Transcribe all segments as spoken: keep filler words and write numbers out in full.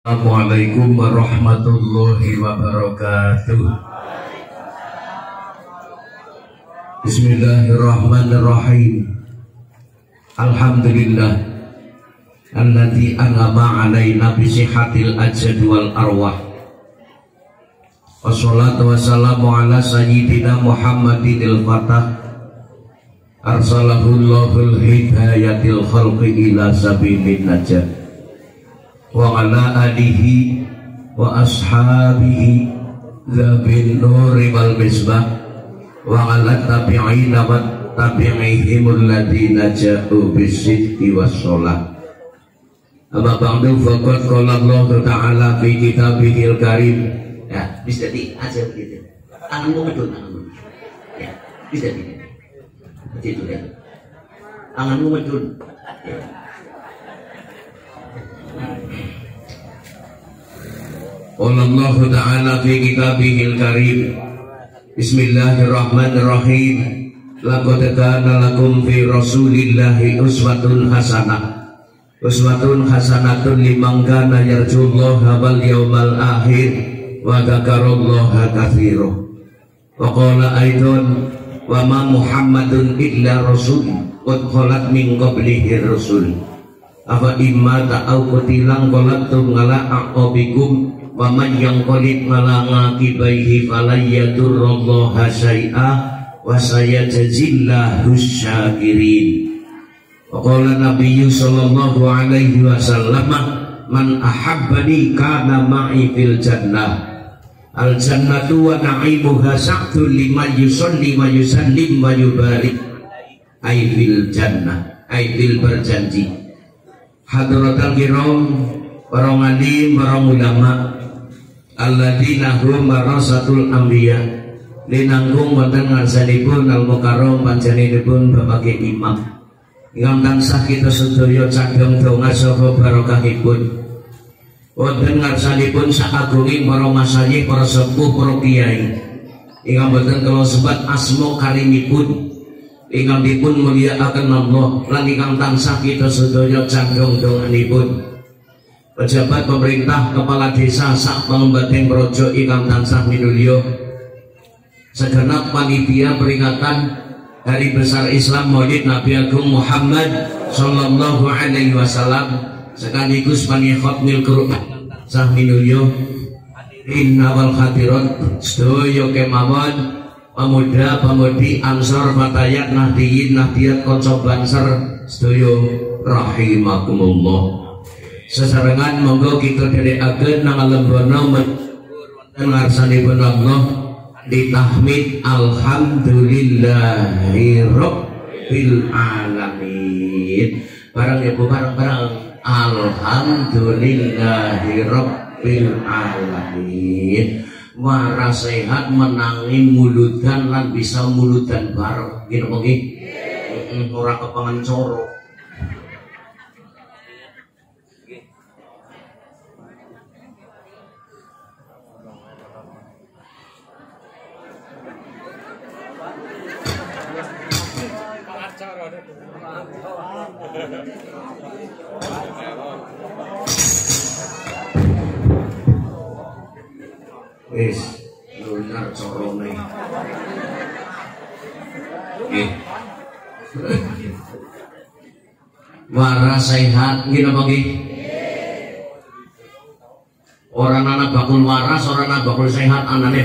Assalamualaikum warahmatullahi wabarakatuh. Bismillahirrahmanirrahim. Alhamdulillah alladzi an'ama 'alaina bi sihhatil ajsad wal arwah. Wassalatu wassalamu ala sayyidina Muhammadil Fatah. Arsalahu Allahul hidayatil khalqi ila sabilin najah. Wa ala alihi wa ashabihi zabil nuri wal misbah wa ala tabi'ina wa tabi'ihim alladhina ja'u bisidqi was shalah. Amma ba'du faqad qala Allah ta'ala fi kitabihil karim. Ya, bisa di aja begitu. Tanganmu medun, tanganmu. Ya, bisa di. Begitu ya. Tanganmu medun. Ya. Qala Allah Ta'ala fi kitabihil karim. Bismillahirrahmanirrahim. Laqad kana lakum fi Rasulillahi uswatun hasanah. Uswatun hasanatun liman kana yarjullaha wal yawmal akhir wa dzakarallaha katsiran. Wa qala aidan wa ma Muhammadun illa rasul qad khalat min qablihi rasul. Afa imma ta'au qutilang qalatum ala aqabikum wa man yanqalib ala aqibaihi falayadurrallaha syai'a wa sayajzillahu syakirin. Wa qala nabiyyu sallallahu alaihi wasallam man ahabbani kana ma'i fil jannah. Al jannatu wa na'imuha sa'dun liman yusalli wa yusallim wa yubarik ay fil jannah ay fil berjanji. Hadratal kiram, para ngalim, para ulama, alladzina hum warasatul anbiya, linanggung wonten ngarsanipun al mukarram panjenenganipun Bapak Imam. Ingkang tansah kita sedaya cagem donga saha barokahipun. Wonten ngarsanipun sakagunging para masyayikh, para sepuh, para kiai. Ingkang boten kula sebat asma karimipun. Ingkang dipun mulyakaken Allah lan ingkang tansah kita sedaya canggung donganipun. Pejabat pemerintah, kepala desa sak pangembating praja ingkang tansah minulya. Segenap panitia peringatan Hari Besar Islam Maulid Nabi Agung Muhammad sallallahu alaihi wasallam sekaligus panikhotmil Quran sah minulya. Inna wal hadirat sedaya kemawon pemuda, pemudi, ansor, fatayat, nahdiyin, nahdiyat, konco banser, sedaya rahimakumullah. Sesarengan monggo kita dherekaken nang lembono wonten ngarsanipun Allah ditahmid alhamdulillahi rabbil alamin. Barang ya Bu, barang-barang alhamdulillahi rabbil alamin. Waras sehat menangi muludan lan bisa muludan bareng gitu kok nggih. Heeh, ora kepangan coro. Wis lunar corone. Nggih. Waras sehat nggih napa nggih? Ora ana bakul waras, ora ana bakul sehat, anane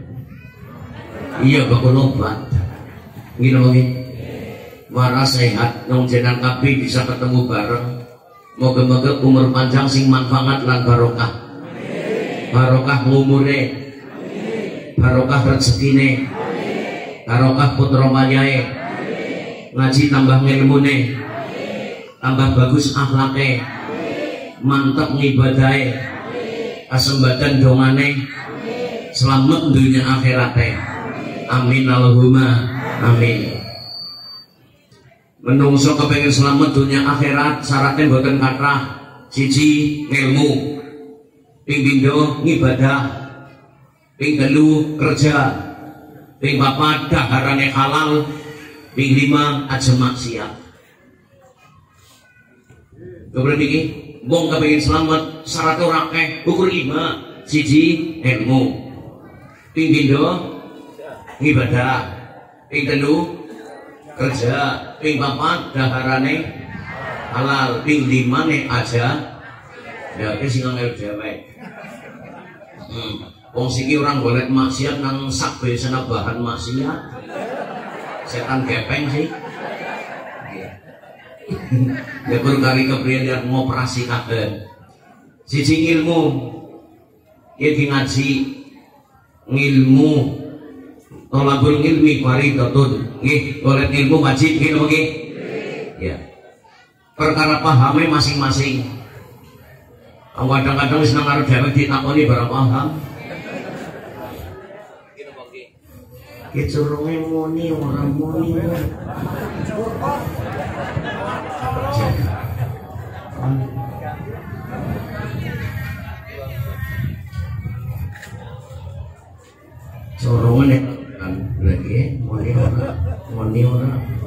iya bakul obat. Nggih napa nggih? Waras sehat nang jenengan kabeh bisa ketemu bareng. Moga-moga umur panjang sing manfaat lan barokah. Barokah ngumure, barokah rezekine, barokah putra maryae, ngaji tambah ngilmune, tambah bagus akhlake, mantep ngibadahe, kasembadan dongane, selamat dunia akhirate. Amin Allahumma amin. Menungso kepengin selamat dunia akhirat syaratnya boten kathah. Siji ngilmu, ping pindho ngibadah, ping telu kerja, ping papat daharane halal, ping lima aja maksiat. Kemudian ini wong kepengin selamat syarat ora akeh, ukur lima. Siji ilmu, ping pindho ibadah, ping telu kerja, ping papat daharane halal, ping limane aja ya ki sing ngel dhewek. Hmm, wong siki orang golek maksiat nang sak besana bahan maksiat. Setan gepeng sih. Ya berkali kepriye dia ngoperasi kabeh. Siji ilmu, iki ngaji ngilmu, tolabul ilmi fardhatun. Nggih, golek ilmu wajib nggih napa nggih? Ya. Perkara pahame masing-masing. Kadang-kadang wis nang arep dhewe ditakoni barang paham. Ki curunge muni ora muni. Corongnya kan lagi moni ora moni ora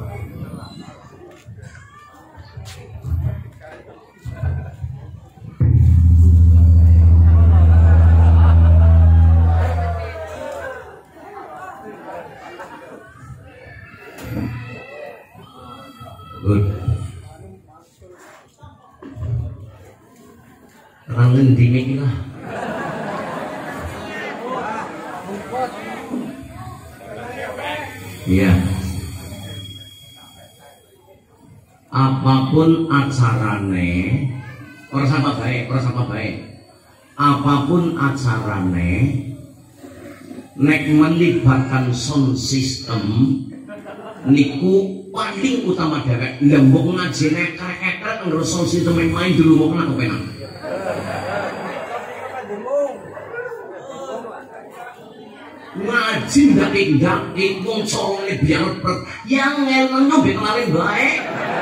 good rangen dingin lah. Ya, apapun acarane, orang sama baik, orang sama baik. Apapun acarane, nek melibatkan sound system, niku paling utama dewek. Lembok ngaji nek karek-karek ngurus sound system main dulu mau kena kepenak. Ngaji ndak indah, wong corone biar per yang ngelno ben kenalin baik.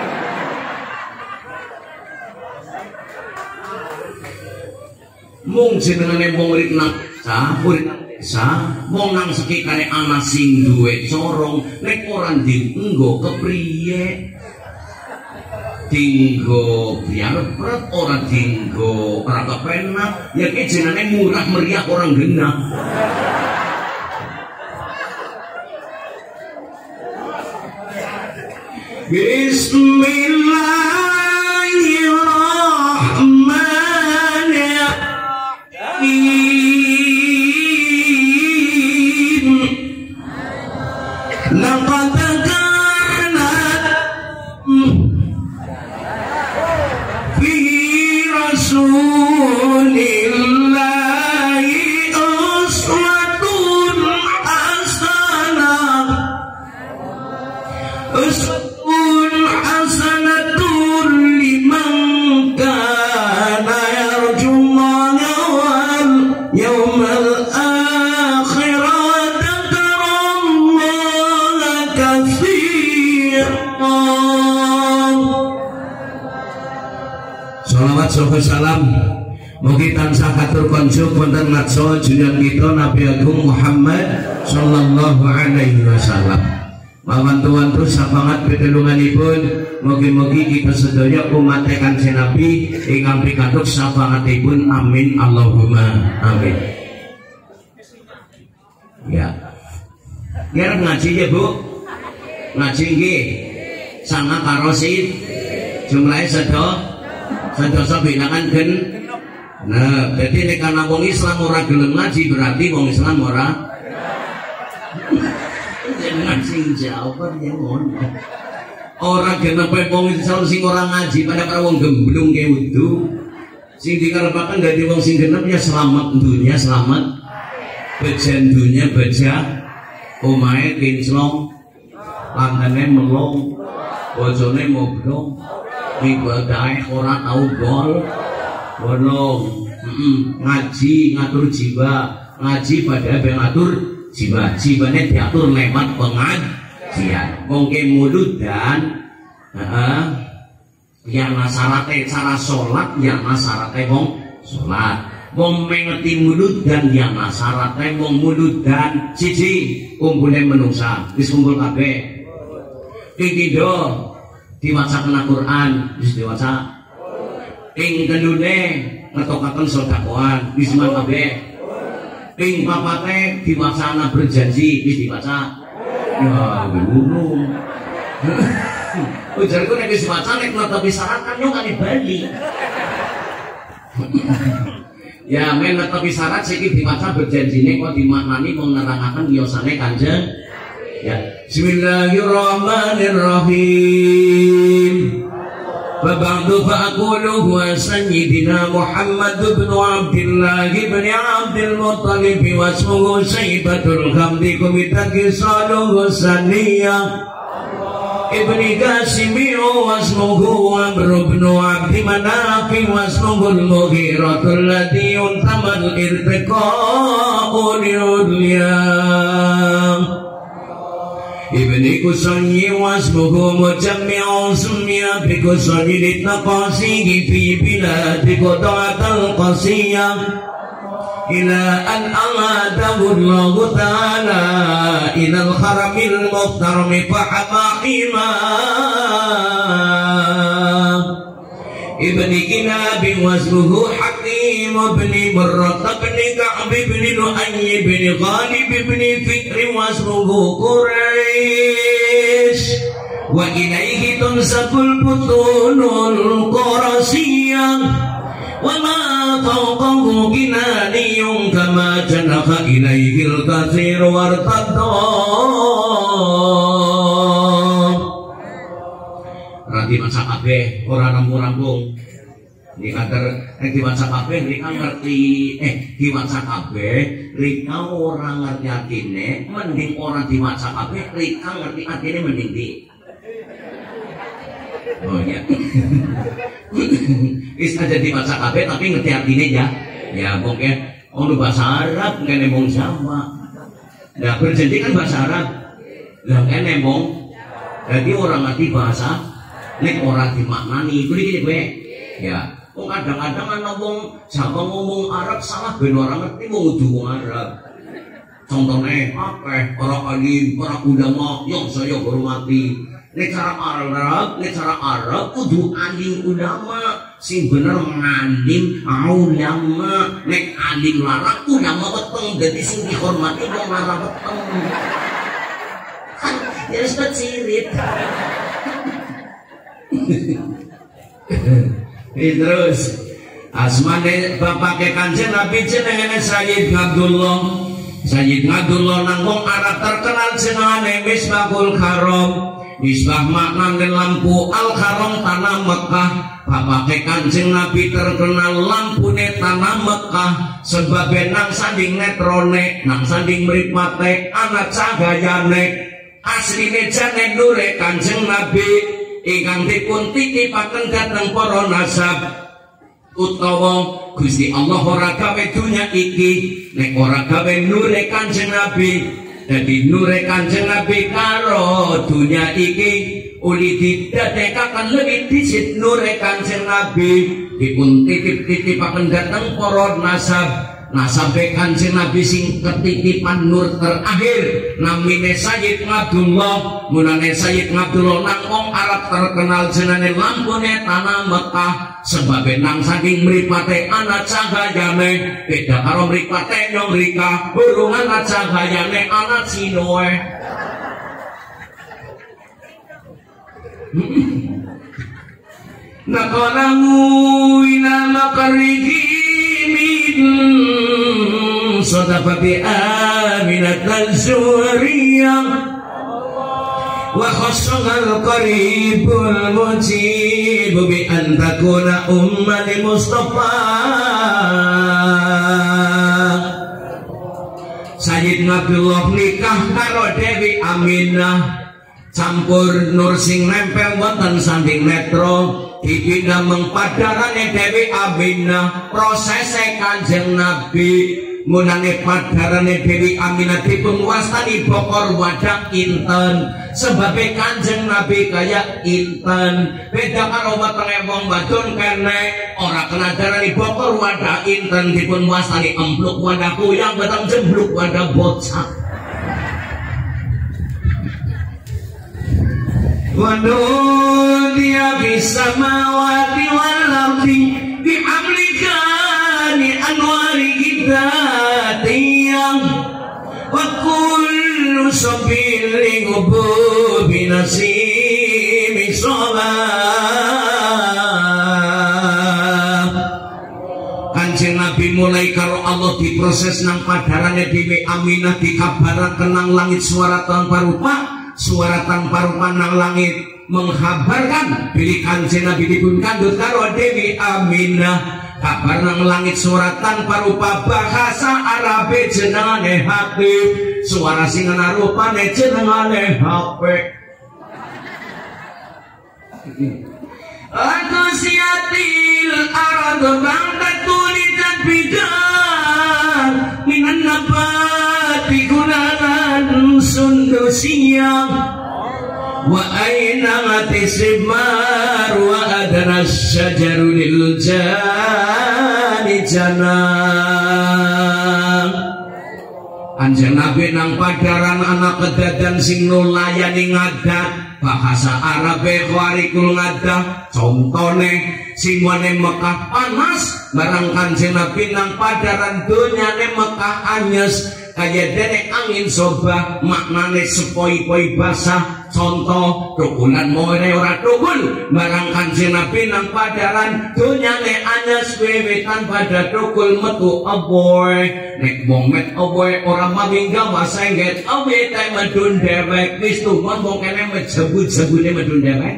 Mung jenengane wong murid nang desa, murid nang desa, wong nang sekitare ana sing duwe corong, nek ora dienggo kepriye? Dinggo biar per ora dinggo ora kepenak, ya ki jenenge murah meriah orang genah. Bismillahirrahmanirrahim. Laqad kana fi rasulillahi uswatun hasanah. Hasanatun liman kana yarjullaha wal yawmal akhir wa dzakarallaha katsiran. Shalawat salam mugi tansah katur konjuk wonten ngatso junjungan kita Nabi Agung Muhammad sallallahu alaihi wasallam. Mawantu-wantu sabangat pitulunganipun, mugi-mugi kita sedaya umat Kanjeng Nabi ingkang pikantuk sabangatipun, amin Allahumma amin. Ya. Ngarep ngaji ya, Bu? Ngaji nggih. Sama karo sid jumlahe sedo sedoso bilangan gen. Nah, jadi nek ana wong Islam ora gelem ngaji berarti wong Islam ora sing jawab ya ngono. Ora genepe wong Islam sing ora ngaji pada karo wong gemblung ke wudu. Sing dikarepaken dadi wong sing genep ya selamat dunia, selamat bejan dunia, beja omahe kinclong, langane melong, bojone moblong, ibadahe ora tau gol. Bolong. Heeh, ngaji ngatur jiwa, ngaji pada ngatur jiwa, jiwane diatur lewat pengajian. Mungkin mulut dan uh, yang nasarate cara sholat, yang nasarate wong sholat, wong mengerti mulut dan yang nasarate wong mulut dan siji kumpulnya menungsa, wis kumpul kabeh. Ping pindho diwacaken Al-Qur'an, wis diwaca. ing kedune ngetokaken sedekahan wis man kabeh. Ing papate diwacana berjanji wis diwaca. Ya ngono. Ujarku nek wis waca nek netepi syarat kan yo kan bali. Ya men netepi syarat siki diwaca berjanjine kok dimaknani mung nerangaken wiyosane Kanjeng. Ya. Bismillahirrahmanirrahim. فبعد فأقول هو سيدنا محمد بن عبد الله بن عبد المطلب واسمه شيبة الحمد كمتك صالح الثانية ابن قاسم واسمه عمرو بن عبد مناف واسمه المغيرة الذي ينتمى الارتقاء للعليا Ibni Qusayyi wasmuhu mujammi'un summiya bi Qusayyi litnaqasihi fi biladi qata'atal qasiyah ila an aladahu Allah ta'ala ila al-haramil muhtarami fahamahima Ibni Kinabi wasmuhu Hakim ibni Murrah ibni Ka'b ibni Lu'ayy ibni Ghalib ibni Fikri wasmuhu Quraish wa ilaihi tunsabul butunul Qurasiyah wa ma fawqahu kinaniyun kama janaka ilaihi al-kathir wartadda Nanti maca kabeh ora rampung-rampung. Ini kadar nek diwaca kabeh rika ngerti eh diwaca kabeh rika ora ngerti artine mending ora diwaca kabeh rika ngerti artine mending di. Oh ya. Wis aja diwaca kabeh tapi ngerti artine ya. Ya mungkin ono bahasa Arab kene mung Jawa. Lah berjanji kan bahasa Arab. Lah kene mung jadi orang ngerti bahasa nek ora dimaknani kuwi iki kowe ya wong kadang-kadang ana wong Jawa ngomong Arab salah ben ora ngerti wong kudu wong Arab contohnya akeh para alim para ulama yang saya hormati nek cara Arab nek cara Arab kudu alim ulama sing bener ngalim ulama nek alim larak ulama weteng dadi sing dihormati wong Arab weteng kan ya wis cirit terus asmane bapake Kanjeng Nabi jenenge Sayyid Abdullah Sayyid Abdullah nanggung Arab terkenal jenenge Misbahul Haram Misbah maknane lampu Al-Haram tanah Mekah bapake Kanjeng Nabi terkenal lampune tanah Mekah sebab nang sanding netrone nang sanding mripate anak cahayane asline jane nure Kanjeng Nabi ingkang dipun titipaken dhateng para nasab utawa Gusti Allah ora gawe dunya iki nek ora gawe nure Kanjeng Nabi dadi nure Kanjeng Nabi karo dunya iki uli didadekaken lebih disit nure Kanjeng Nabi dipun titip-titipaken dhateng para nasab nasabe Kanjeng Nabi sing ketitipan nur terakhir namine Sayyid Abdullah munane Sayyid Abdullah nang wong Arab terkenal jenenge lampune tanah Mekah sebab nang saking mripate ana cahayane beda karo mripate nyong rika burung ana cahayane ana cinoe naqalamu ila maqrihi min sadafati aminat al-zuhriyah wa khassagal qaribul mujib bi an takuna ummal Mustafa Sayyid Abdullah nikah karo Dewi Aminah campur nur sing nempel wonten sanding netro dipindah mengpadarane Dewi Aminah prosese Kanjeng Nabi munane padarane Dewi Aminah dipun wastani bokor wadah inten sebabe Kanjeng Nabi kaya inten beda karo wetenge wong wadon kene ora kena darani bokor wadah inten dipun wastani empluk wadah kuyang beteng jembluk wadah bocah wa nudiya bis samawati wal ardi wali kita tiang wa kullu sabilin ubu binasimi sholat. Kanjeng Nabi mulai karo Allah diproses nang padarane Dewi Aminah dikabaraken nang langit suara tanpa rupa, suara tanpa rupa nang langit menghabarkan bilih Kanjeng Nabi dipun kandhut karo Dewi Aminah. Kabar nang langit suara tanpa rupa, bahasa Arabe jenengane Habib, suara sing ana rupane jenengane Hape. Aku siatil arad bangkat tulisan bidang minan nabati gunanan sundusiang wa aina mati simar wa adana syajaru lil jani janang. Anjeng Nabi nang padaran anak kedadan sing nulayani ngadat bahasa Arabe kwarikul ngadah. Contone simone Mekah panas barang Kanjeng Nabi nang padaran donyane Mekah anyes kaya dene angin soba maknane sepoi-poi basah. Contoh tukulan moe ora tukul barang Kanjeng Nabi nang padaran donyane anyes wewetan pada tukul metu aboy nek wong met aboy ora mawingga wasengget awe ta medun dewek wis tumon wong kene mejebu-jebune medun dewek.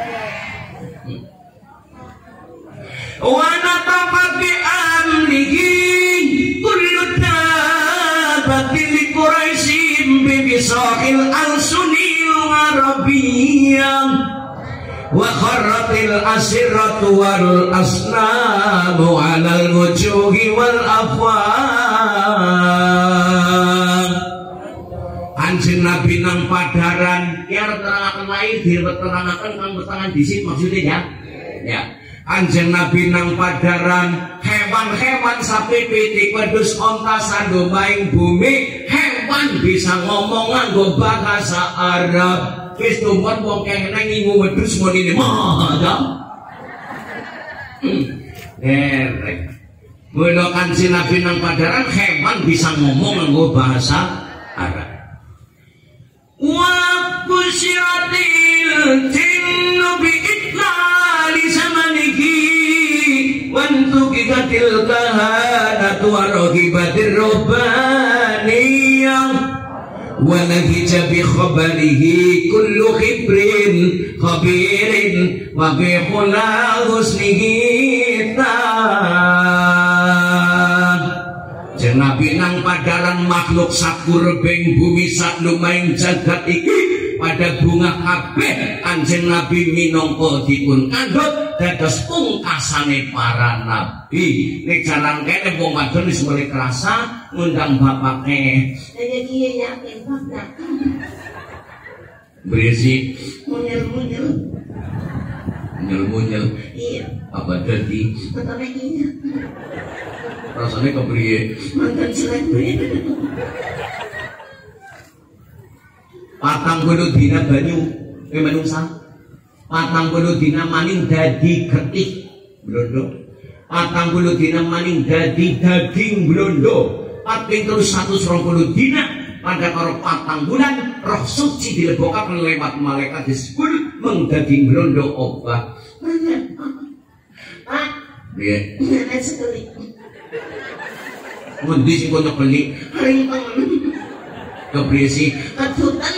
Wa natafat bi amrihi kullu tabatil quraisim bi bisahil al-sunil arabiyyah wa kharratil asiratu wal asnamu alal wujuhi wal afwaq. Anjing Nabi nang padaran yang terangaken lain diterangkan kang bertangan disit maksudnya ya ya. Anjing Nabi nang padaran hewan-hewan sapi pitik wedhus onta sandu maing bumi hewan bisa ngomong nganggo bahasa Arab. Wis tumpun wong kene ngingu wedhus muni mada. Derek. Mula Kanjeng Nabi nang padaran hewan bisa ngomong nganggo bahasa Arab. Wa busyiratil jinnu bi itlali zamanihi wantuqidatil kahanatu wa rahibatir rabbaniyah wa nahija bi khabarihi kullu khibrin khabirin wa bi khula husnihi ta. Nabi nang padaran makhluk sakurbeng bumi sak lumaing jagat iki pada bunga kabeh Kanjeng Nabi minangka dipun kandhut dados pungkasane para nabi. Nek jalan kene wong wadon wis mulai kerasa ngundang bapake. Kaya kiye yakin bapak. Berisi munyel-munyel. Munyel-munyel. Iya. Apa dadi? Betone iya. Rasanya kepriye mantan selebrit patang puluh dina banyu ke manungsa patang puluh dina maning dadi getih blondo patang puluh dina maning dadi daging blondo pateng terus seratus dua puluh dina pada karo patang bulan roh suci dilebokaken lewat malaikat disebut mengdaging blondo obah Pak piye nek sekali mundi sing kono beli rimpang kepriye kedutan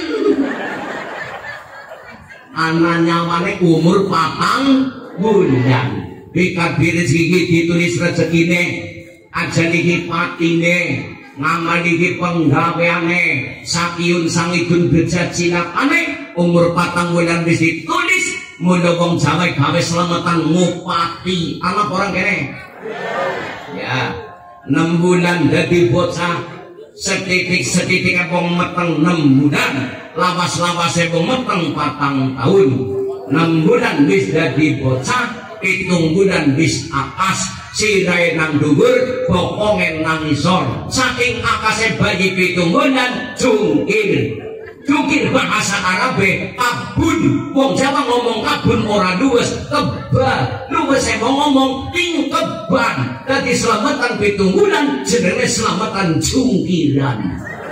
ana nyawane umur patang bulan dikabir iki ditulis rezekine ajan iki patine ngamal iki penggaweane sakiun sangidun bejajilapane umur patang bulan wis ditulis mula wong Jawa gawe selametan ngupati ana orang kene ya enam bulan dadi bocah setitik-setitik wong meteng enam bulan lawas-lawase wong meteng patang tahun enam bulan wis dadi bocah pitung bulan wis akas sirahe nang dhuwur bokonge nang isor saking akase bayi pitung bulan jungkir Jungkir bahasa Arabe kabun, wong Jawa ngomong kabun ora luwes, kebal luwes e mau ngomong tingkeban. Dadi selamatan pitunggulan jenenge selamatan jungkiran.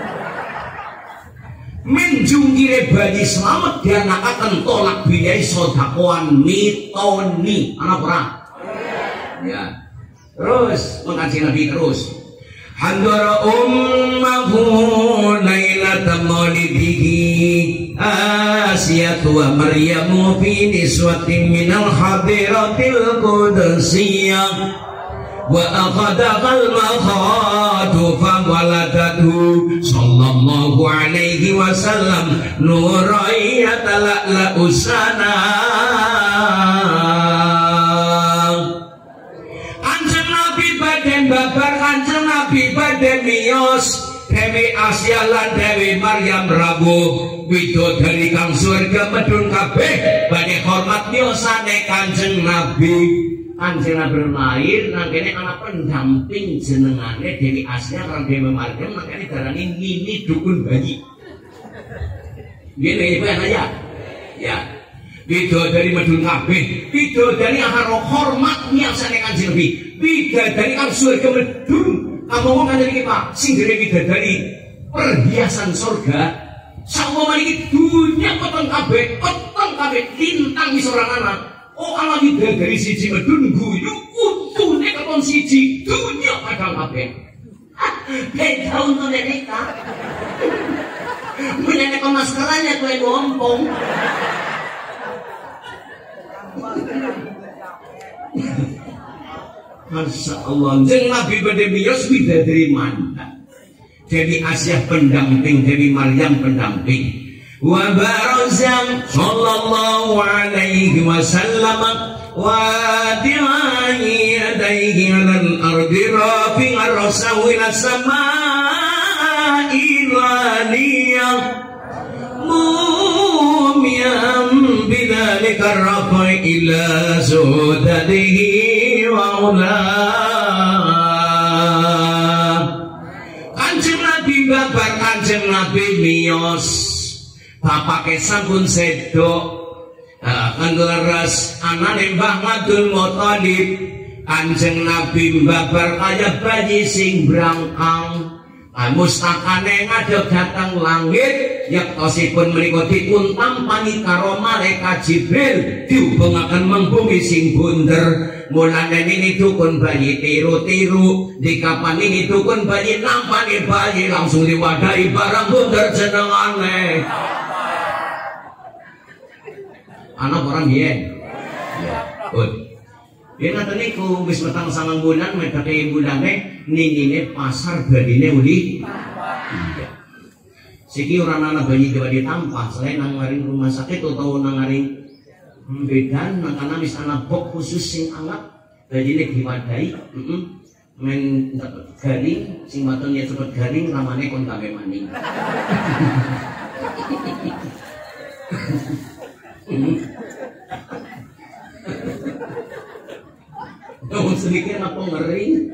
Men jungkire bayi selamat dianakaken tolak biayai sodakoan mitoni anak ora ya. Terus mengaji Nabi terus handara ummahu lailata maulidihi Asiyatu wa Maryamu fi niswatin minal hadiratil qudsiyah wa akhadaqal makhadu fa waladatu sallallahu alaihi wasallam nurayya tala'la usana. Kanjeng Nabi badhe babar, Kanjeng Nabi badhe miyos Dewi Asya lan Dewi Maryam rawuh widodari kang surga medun kabeh badhe hormat miyosane Kanjeng Nabi. Kanjeng Nabi lahir nang kene ana pendamping jenengane Dewi Asya lan Dewi Maryam, makane darani Nini dukun bayi. Ngene iki ana ya. Ya. Bidadari medun kabeh, bidadari haro hormat miyosane Kanjeng Nabi. Bidadari kang surga medun. Kamu kan iki Pak, sing dene bidadari perhiasan surga. Sampun iki dunya peteng kabeh, peteng kabeh lintang wis ora ana. Oh ala bidadari siji medun guyu utune katon siji dunya padang kabeh. Beda untuk neka. Punya neka maskeranya kowe ngompong. Masya Allah, jeng Nabi badhe miyos bidadari manda. Dewi Asyah pendamping, Dewi Maryam pendamping. Wa barazam sallallahu alaihi wasallam wa di'ai yadaihi alal ardi rafi'a rasahu ila sama'i laniyah mumiyam bidhalika rafa'i ila sudadihi wa ulah. Kanjeng Nabi babar, Kanjeng Nabi miyos bapake sampun sedo kanggo leres anane Mbah Abdul Muthalib. Kanjeng Nabi babar kaya bayi sing brangkang mustakane ngadeg datang langit yektosipun menika dipun tampani karo malaikat Jibril dihubungaken mengbumi sing bunder. Mulane ini dukun bayi tiru-tiru dikapan ini dukun bayi nampani bayi langsung diwadahi barang bunder jenengane anak orang biyen. Good. Yen ngoten niku wis metang sangang bulan medake bulane ninine pasar badine uli. Iya. Siki ora ana bayi dewa ditampah selain nang ngaring rumah sakit utawa nang ngaring bedan makana wis ana bok khusus sing anget badine diwadahi, heeh. Men garing sing maton ya cepet garing ramane kon gawe maning. Kamu sedikit apa ngeri?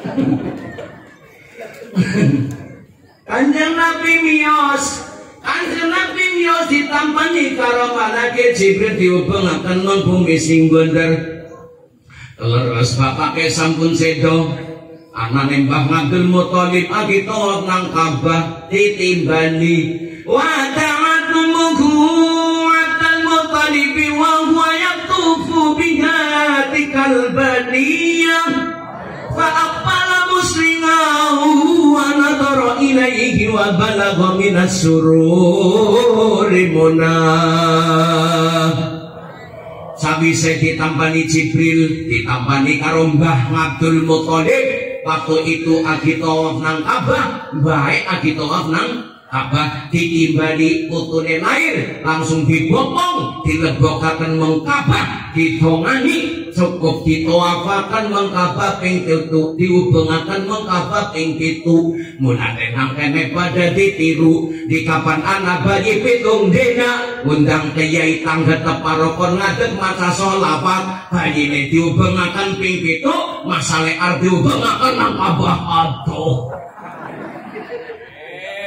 Kanjeng Nabi miyos, Kanjeng Nabi miyos ditampani karo malaikat Jibril dihubungaken nang bumi sing bunder. Leres bapake sampun sedo, anane Mbah Abdul Muthalib agi tawaf nang Ka'bah ditimbali. Wa ta'atumuhu Abdul Muthalib wa huwa yatufu bihatika kalbaniyah fa aqbala muslimahu wa nadara ilaihi wa balagha minas sururi munah. Sabise ditampani Jibril, ditampani karo Mbah Abdul Muthalib. Waktu itu agi tawaf nang Ka'bah, bae agi tawaf nang Ka'bah ditimbali putune lair, langsung dibopong, dilebokaken meng Ka'bah, didongani, cukup ditawafaken meng Ka'bah ping pitu, dihubungaken meng Ka'bah ping pitu. Mulane nang kene pada ditiru, di kapan ana bayi pitung dina, undang kiai tangga teparokon ngadeg maca sholawat, bayine dihubungaken ping pitu, masale arep dihubungaken nang Ka'bah adoh.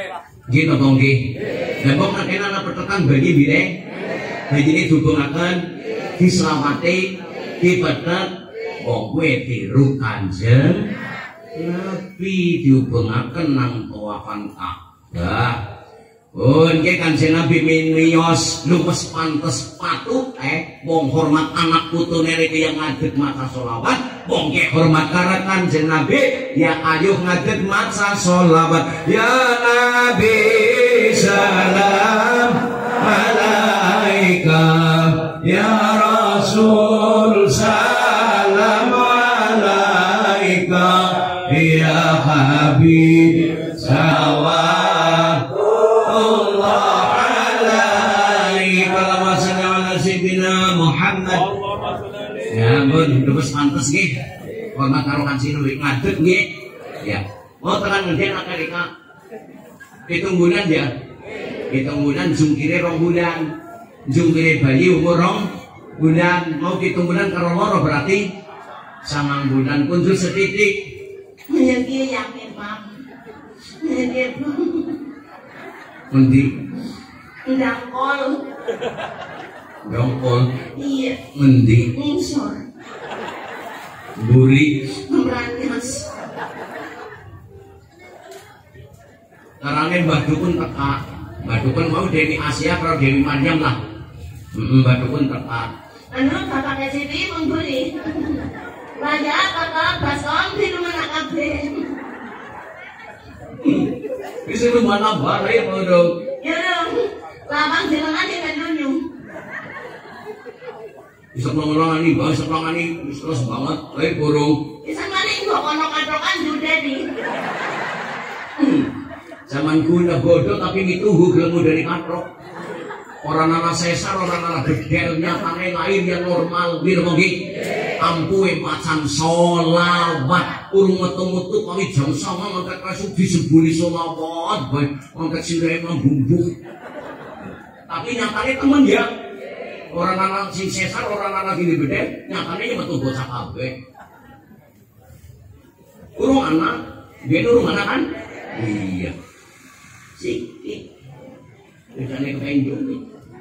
Nggih napa nggih? Lah kok nek ana petekan bagi bireng. Bajine dihubungaken dislamati dipetet kok kowe tiru Kanjeng Nabi dihubungaken nang tawafan Ka'bah. Oh, nggih Kanjeng Nabi miyos luwes pantes patut eh wong hormat anak putune riki yang ngadeg maca selawat, wong nggih hormat karo Kanjeng Nabi ya ayo ngadeg maca selawat. Ya Nabi salam alaika, ya Rasul salam alaika, ya Habib salam Muhammad. Ya ampun, terus pantes nggih. Hormat karo Kanjeng Nabi ngadeg nggih. Ya. Mau tekan ngendi anak mereka? Hitung bulan ya. Hitung bulan jungkire rong bulan. Jungkire bayi umur rong bulan. Mau hitung bulan karo loro berarti samang bulan kunjul setitik. Menyeki yakin Pak. Menyeki. Endi? Ndangkol. Dongkol. Iya. Mendi. Insor. Buri. Meranyas. Karane Mbah Dukun teka. Mbah Dukun mau Dewi Asia karo Dewi Maryam lah. Heeh, Mbah Dukun teka. Anu bapaknya Siti memburi. Raja kakak basom di rumah nak kabeh. Bisa rumah nambah ya Pak. Ya dong. Lawang jenengan yang nyunyu. Bisa ngelangani, bisa ngelangani, terus banget, baik burung. Bisa ngelangani, gua konok-konokan juga nih. Zaman guna bodoh tapi dituhu gelemu dari katrok. Orang anak sesar, orang anak bedel, nyatanya lain yang normal. Bila mogi, ampun macan solawat. Urung metu-metu kami jam sama ngangkat kasut disebuli solawat. Baik, ngangkat sirai membumbuk. Tapi nyatanya temen ya. Orang anak sing sesar, orang anak gini bedel, nyatanya betul bocah kabeh. Urung anak, dia urung anak kan? Iya. Sikit. Biasanya kepenjung nih.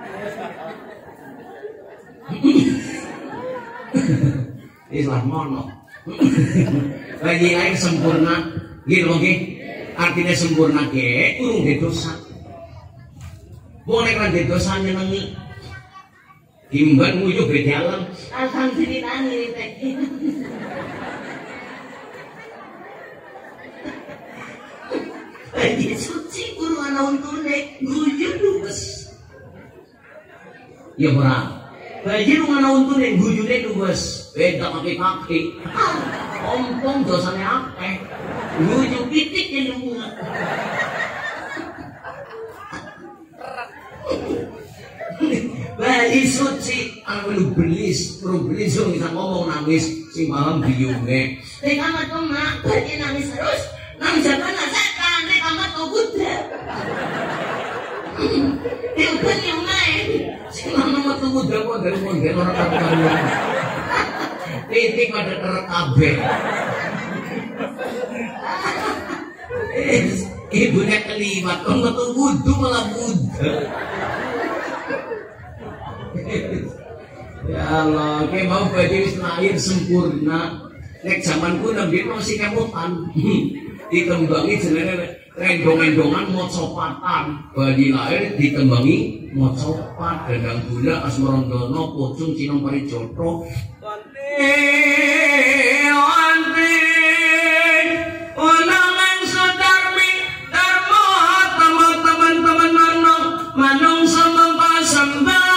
Islah mono. Lagi air sempurna, gitu oke? Artinya sempurna ke, urung di dosa. Boleh kan di dosa nyenengi. Timban mujuk di dalam. Alhamdulillah ini tadi. Lagi suci guru anak untune gujuk luwes. Ya berang. Bagi lu anak untune gujune luwes. Beda kaki-kaki. Ompong dosanya akeh. Gujuk pitik ya lunga. Bagi suci, aku lu belis, perlu belis, lu bisa ngomong nangis, si malam biungnya. Di kamar tuh mak, bagi nangis terus, nangis apa nasekan, di kamar tuh buddha. Di uban yang main, si mama tuh buddha kok dari model orang karuan. Titik pada terkabe. Ibunya kelimat, kamu tuh wudhu malah buddha. Ya Allah, kayak mau baju lahir sempurna. Nek zaman kuno dia masih kemutan. Ditembangi jenenge rendong-rendongan mocopatan. Baju lahir ditembangi mocopat, dadang gula, asmarandono, pocong, cinong parijoto. Wante, wante, unangan sodarmi, darmo, teman-teman manong, manong sama pasambah.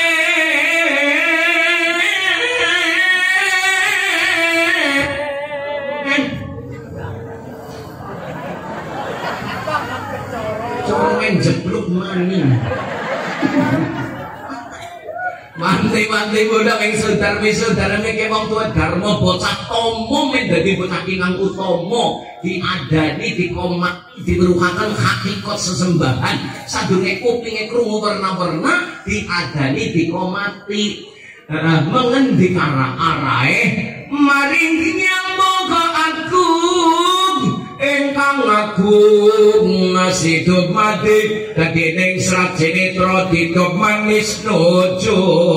Jeblok mani. Mantai-mantai bodoh yang saudara-saudara ke wong tua dharma bocah tomo menjadi bocah kinang utomo diadani, dikomati, diberuhakan hakikat sesembahan sadurunge kupinge krungu warna-warna diadani, dikomati uh, mengendi arah-arahe maring yang moga agung ingkang agung masih hidup mati dadi ning serat sinetron hidup manis nojo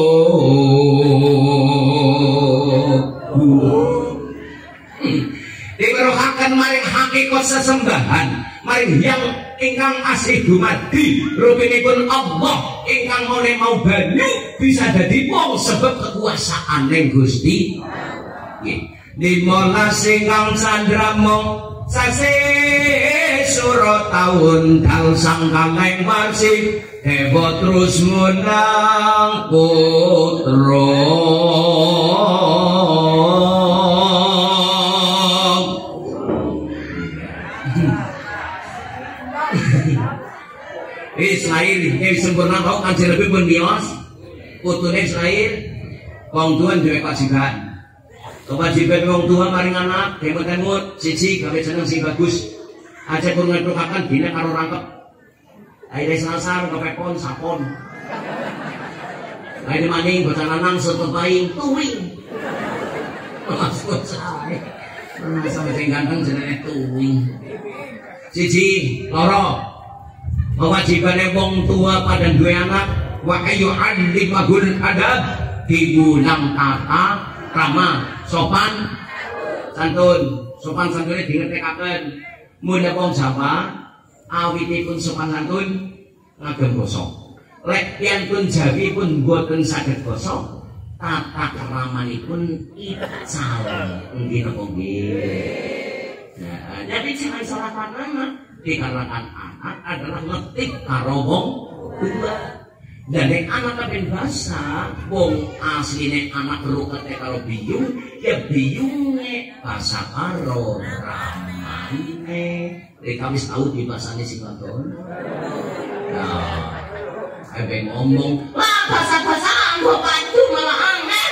diweruhaken maring hakikat sesembahan maring yang ingkang asih dumadi rupinipun Allah ingkang oleh mau banyu bisa dadi wong sebab kekuasaan ning Gusti limolas ingkang candrama sasi sura taun dal sang kameng warsi dewa terus menang putra Israel yang sempurna kau kan lebih bernios putune Israel wong tuan duwe kewajiban kewajiban wong tua maring anak demot-demot siji gawe jeneng sing bagus aja pun ngetukaken dina karo rangkep aire sasar kepepon sapon aire maning bocah lanang soto paing tuwing maksud saya sampe sing ganteng jenenge tuwing siji loro kewajibane wong tua pada duwe anak wa ayyu'allimahul adab diulang tata krama sopan santun sopan santune dingertekaken mun wong Jawa awitipun sopan santun ngagem basa lek piyantun Jawi pun boten saged basa tata kramanipun ical nggih napa nggih nah jadi jangan salahkan anak dikarenakan anak adalah ngetik karo wong tua dan yang anak kapan bahasa wong asline anak rukete karo biyung ya biyunge bahasa karo ramane rekawis tahu di bahasane sing wadon nah ae ngomong lah bahasa-bahasa anggo padu malah angel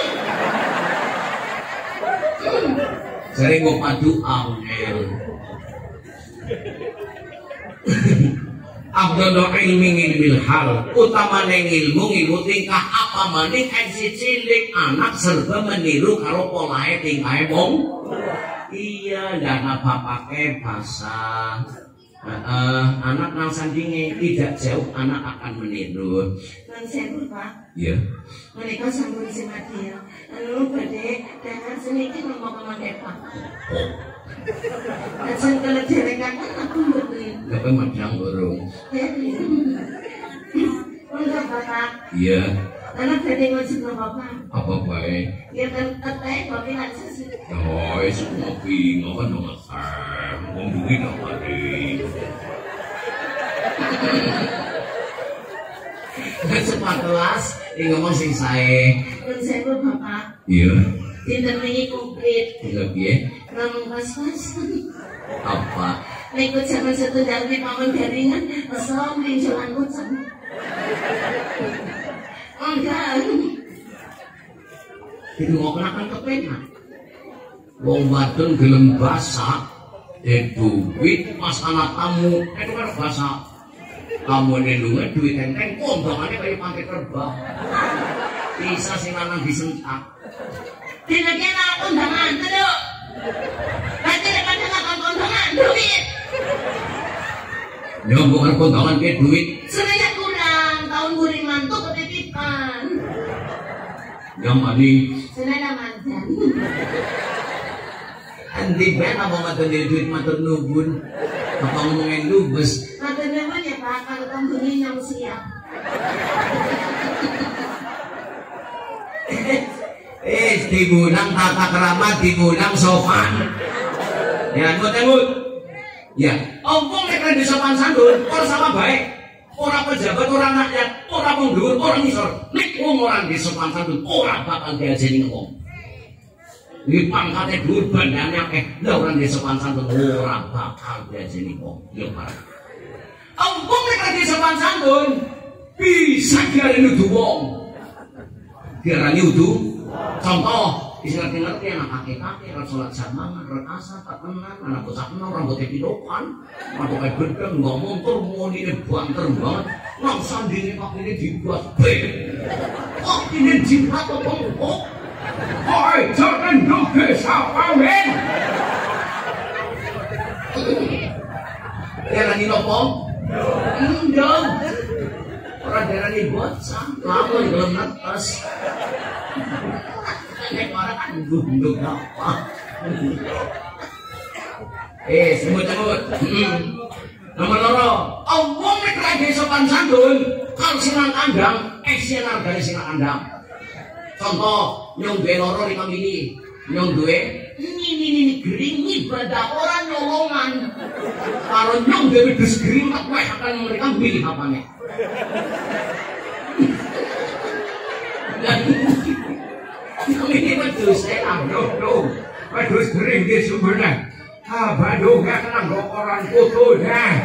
jare nggo padu angel Abdul ilmi ilmil hal utamane ilmu ilmu tingkah apa maning si cilik anak serba meniru karo polahe tingkahe wong iya dan apa pakai bahasa uh, anak nang sandinge tidak jauh anak akan meniru kan sewu Pak iya menika sampun semati anu badhe dangan seniki ngomong mangke Pak Asan kalau jerekan aku mboten. Gak pemedang burung. Enggak Bapak. Iya. Anak badhe ngojek nang Bapak. Apa bae? Ya kan tete kopi aja. Oh, wis ngopi ngono dong Mas. Wong duwi nang mari. Cepat kelas, ini ngomong sing sae. Nun sewu Bapak. Iya. Dinten wingi komplit. Iya piye? Ngomong pas-pasan. Apa? Nek jaman setunggal nek paman garingan, som pinjolan kucing. Enggak. Itu mau kenakan kepenak. Wong wadon gelem basak, eh duit pas anak tamu, itu kan basak. Kamu ini lunga duit enteng, kondangannya kayak pakai terbang. Bisa sing lanang disentak. Kira-kira kondangan terus. Nanti depan dengan kondangan duit. Ya bukan kondangan ke duit. Sebenarnya kurang tahun guring mantu ketitipan. Yang mani. Sebenarnya mantan. Nanti ben apa mantan jadi duit mantan nubun. Apa ngomongin lubes. Mantan nubun ya Pak kalau kamu yang siap. Eh, dibulang tata kerama, dibulang sopan. Ya, ngut-ngut. Ya, ompong nek di sopan santun, ora sama baik. Ora pejabat, ora rakyat, ora wong dhuwur, ora ngisor. Nek wong ora di sopan santun, ora bakal diajeni ngomong. Iki pangkate dhuwur bandane akeh, lha ora di sopan santun ora bakal diajeni ngomong. Ya, Pak. Ompong nek di sopan santun, bisa diarani nuduh wong. Diarani udu. Contoh, bisa ngerti-ngerti anak kakek-kakek, orang sholat jamaah, orang asal, tak kenal, anak bocah kenal, orang bocah pidokan, orang kayak bedeng, nggak motor, mau ini banter banget, nang sandini pak ini dibuat beng, oh ini jimat apa enggak? Hai, jangan nulis apa men? darani nopo? Ndong. Ora darani bocah, lamun gelem netes. Nek ora kan ndung apa. Eh, semut-semut. Nomor loro, wong nek lagi sopan santun, kal sinang kandang, eh sinar dari sinang kandang. Contoh, nyong duwe loro lima mili, nyong duwe ini ini gering ibadah orang nyolongan. Kalau nyong duwe wedhus gering, tak weh akan mereka milih apane. Nyong ini wedhus enak, doh, wedhus gering di sumbernya. Ah, Bandung gak kena gokoran foto dah.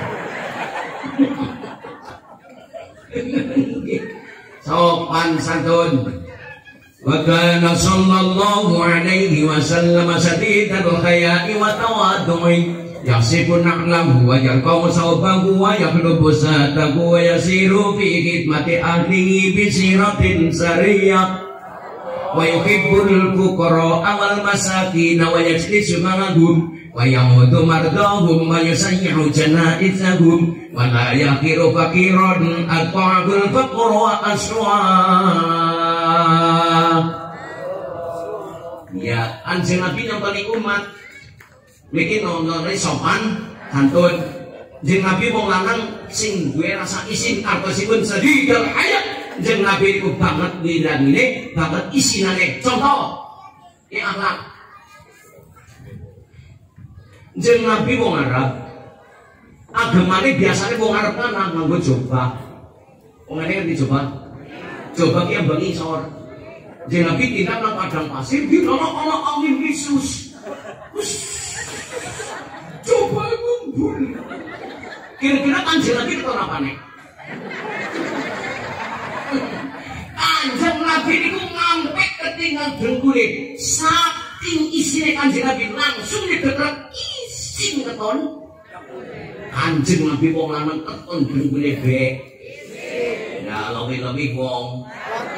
Sopan santun. Wa kana sallallahu alaihi wasallam sadidul haya'i wa tawaddu'i yasifu na'lahu wa yarqaw sawbahu wa yakhlubu satahu wa yasiru fi khidmati ahlihi bi siratin sariyah wa yuhibbul fuqara wal masakin wa yajlisu ma'ahum wa yamudu mardahum wa yusayyihu janaizahum wa la yakiru fakiran at-ta'abul faqru wa aswa. Ya, anjing Nabi nyontoni umat bikin nonton sopan santun. Anjing Nabi wong lanang sing duwe rasa isin artosipun sedidal hayat. Anjing Nabi iku banget nilangine, banget isinane. Contoh, ya akhlak. Anjing Nabi wong Arab. Agamane biasane wong Arab kan nganggo jubah. Wong ngene dicoba. Coba ki mbang isor. Anjing Nabi tindak nang padang pasir di ana angin Yesus. Coba ngumpul. Kira-kira Kanjeng Nabi itu apane? Kanjeng Nabi itu ngampek ketinggal dengkule. Saking isine Kanjeng Nabi langsung didetrek isin keton. Kanjeng Nabi wong lanang keton dengkule bek. Ya lebih-lebih wong.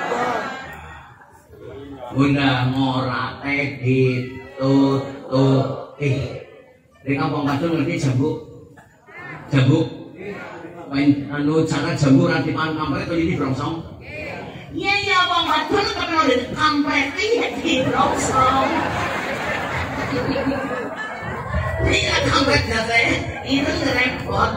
Bunda ngora teh tutup. Eh, di kampung Badung ngerti jambu? Jambu? Main anu cara jambu nanti pan kampret atau ini brongsong? Iya iya Bang Badung kenal dengan kampret ini di brongsong. Iya kampret jasa itu repot.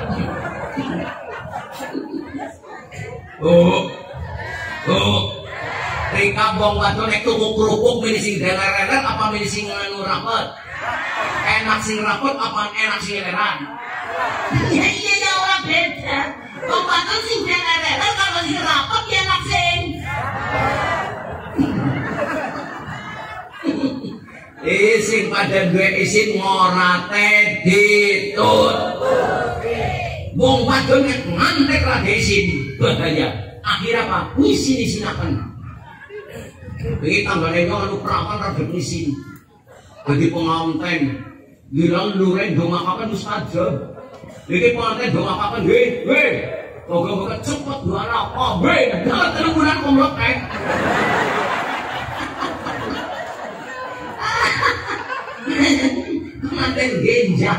Oh, oh. Di kampung Badung nek tuku kerupuk milih sing deler-deler apa milih sing anu rapet? Enak sing rapet apa enak sing leran? Iya iya ya ora beda. Wong Badung sing deler-deler kalau sing rapet ya enak sing. Isin pada duwe isin ngorate ditut. Wong Badung nek ngantek ra isin bahaya. Akhir apa? Isin-isinaken. Ini tanggane nyong anu perawan rada isin. Jadi penganten bilang luren dongakaken wis aja. Iki penganten dongakaken nggih, nggih. Moga-moga cepet dua apa, nggih. Dalam telung bulan komplot kae. Penganten genjak.